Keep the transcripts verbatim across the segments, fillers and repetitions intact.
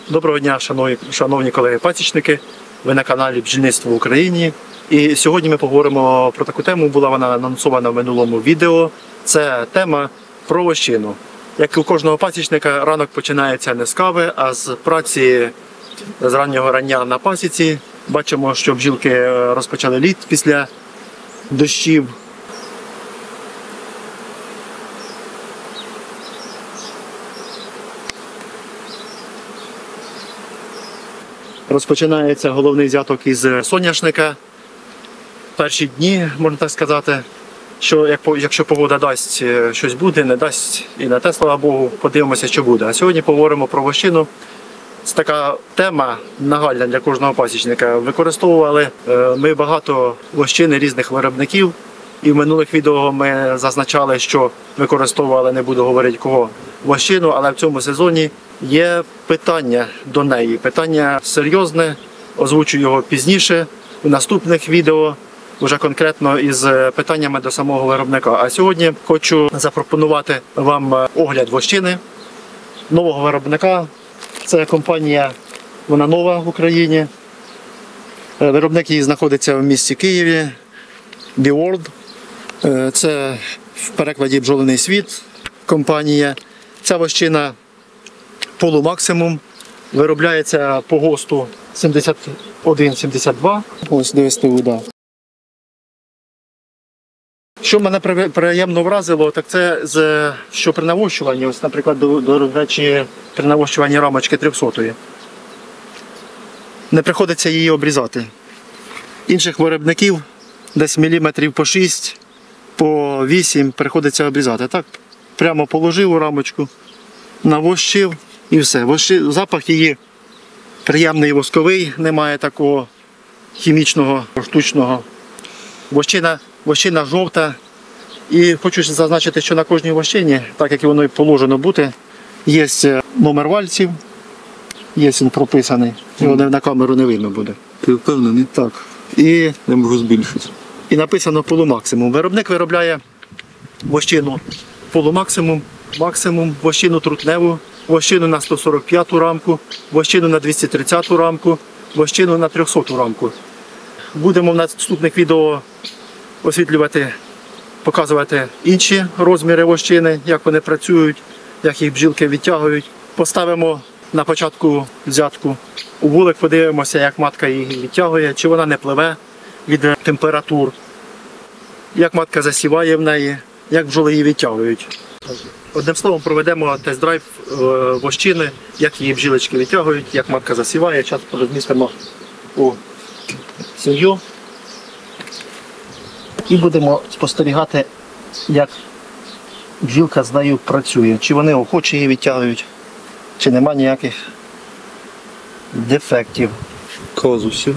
Доброго дня, шановні, шановні колеги-пасічники. Ви на каналі Бджільництво в Україні. І сьогодні ми поговоримо про таку тему, була вона анонсована в минулому відео. Це тема про вощину. Як і у кожного пасічника, ранок починається не з кави, а з праці з раннього рання на пасіці. Бачимо, що бджілки розпочали літ після дощів. Розпочинається головний взяток із соняшника. Перші дні, можна так сказати, що якщо погода дасть, щось буде, не дасть, і на те, слава Богу, подивимося, що буде. А сьогодні поговоримо про вощину. Це така тема нагальна для кожного пасічника. Використовували ми багато вощини різних виробників. І в минулих відео ми зазначали, що використовували, не буду говорити кого, вощину, але в цьому сезоні є питання до неї. Питання серйозне, озвучу його пізніше, в наступних відео, вже конкретно із питаннями до самого виробника. А сьогодні хочу запропонувати вам огляд вощини нового виробника. Це компанія, вона нова в Україні. Виробник її знаходиться в місті Києві, BeeWorld. Це в перекладі «Бджолиний світ» компанія. Ця вощина полумаксимум, виробляється по ГОСТу сімдесят один сімдесят два. Ось ДСТУ, да. Що мене приємно вразило, так це, що при навощуванні, ось, наприклад, до, до речі, при навощуванні рамочки трьохсотої, не приходиться її обрізати. Інших виробників десь міліметрів по шість, по вісім приходиться обрізати. Так, прямо положив у рамочку, навощив і все. Вощи, запах її приємний, восковий, немає такого хімічного, штучного. Вощина, вощина жовта. І хочу зазначити, що на кожній вощині, так як і воно і положено бути, є номер вальців, є він прописаний, його на камеру не видно буде. Ти впевнений? Так. І, я можу збільшити. І написано полумаксимум. Виробник виробляє вощину полумаксимум, максимум, вощину трутневу, вощину на сто сорок п'яту рамку, вощину на двісті тридцяту рамку, вощину на трьохсоту рамку. Будемо в наступних відео освітлювати, показувати інші розміри вощини, як вони працюють, як їх бджілки відтягують. Поставимо на початку взятку у вулик, подивимося, як матка її відтягує, чи вона не пливе від температур, як матка засіває в неї, як бджоли її відтягують. Одним словом, проведемо тест-драйв вощини, як її бджілочки відтягують, як матка засіває. Зараз розмістимо у сім'ю і будемо спостерігати, як бджілка з нею працює. Чи вони охоче її відтягують, чи нема ніяких дефектів. Казусів.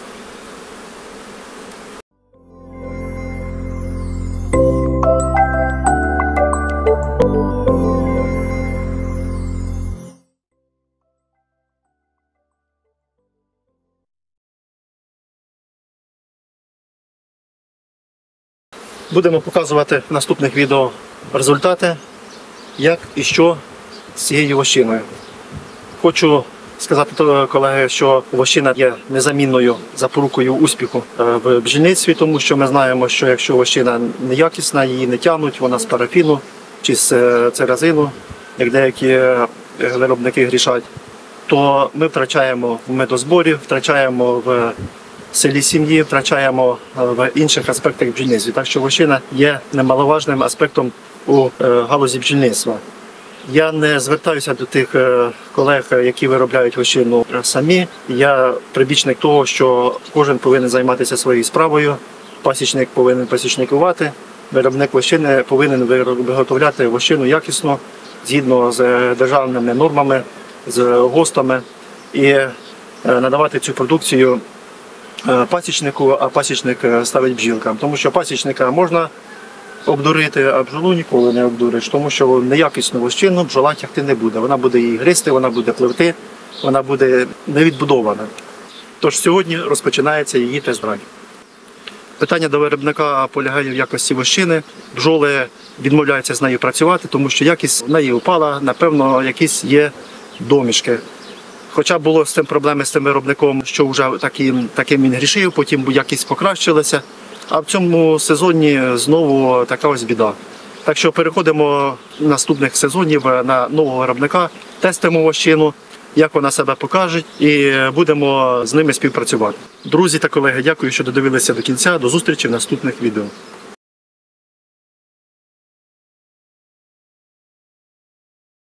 Будемо показувати в наступних відео результати, як і що з цією вощиною. Хочу сказати, колеги, що вощина є незамінною запорукою успіху в бджільництві, тому що ми знаємо, що якщо вощина неякісна, її не тягнуть, вона з парафіну чи з церезину, як деякі виробники грішать, то ми втрачаємо в медозборі, втрачаємо в селі сім'ї, втрачаємо в інших аспектах бджільництва. Так що вощина є немаловажним аспектом у галузі бджільництва. Я не звертаюся до тих колег, які виробляють вощину самі. Я прибічник того, що кожен повинен займатися своєю справою, пасічник повинен пасічникувати, виробник вощини повинен виготовляти вощину якісно, згідно з державними нормами, з ГОСТами і надавати цю продукцію пасічнику, а пасічник ставить бджілкам. Тому що пасічника можна обдурити, а бджолу ніколи не обдуриш, тому що неякісну вощину бджола тягти не буде. Вона буде її гризти, вона буде пливти, вона буде невідбудована. Тож сьогодні розпочинається її тест-драйв. Питання до виробника полягає в якості вощини. Бджоли відмовляються з нею працювати, тому що якість в неї впала, напевно, якісь є домішки. Хоча було з цим проблеми з тим виробником, що вже таким, таким він грішив, потім якість покращилася. А в цьому сезоні знову така ось біда. Так що переходимо наступних сезонів на нового виробника, тестимо вощину, як вона себе покаже, і будемо з ними співпрацювати. Друзі та колеги, дякую, що додивилися до кінця. До зустрічі в наступних відео.